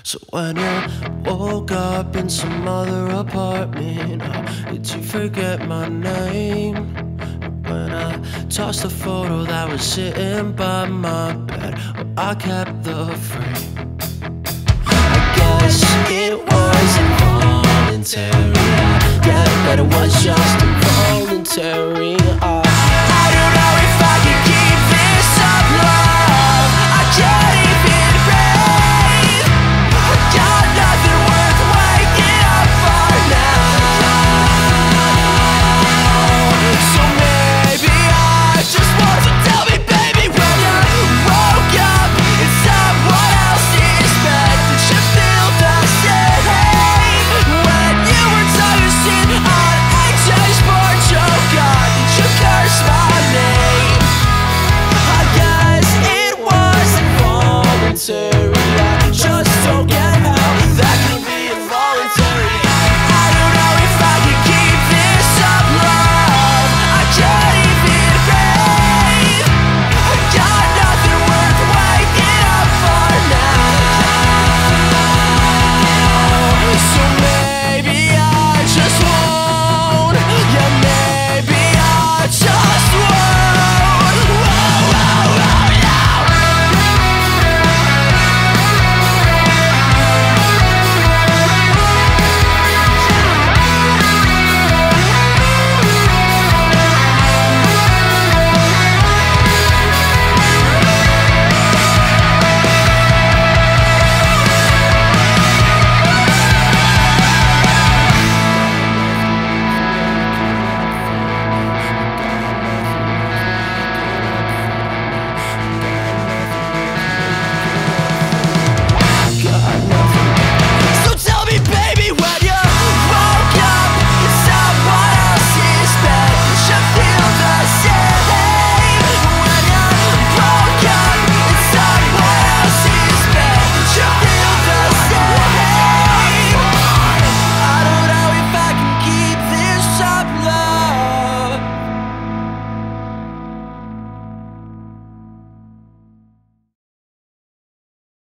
So when you woke up in some other apartment, did you forget my name? When I tossed the photo that was sitting by my bed, well, I kept the frame. I guess it was involuntary. I get that it was just involuntary.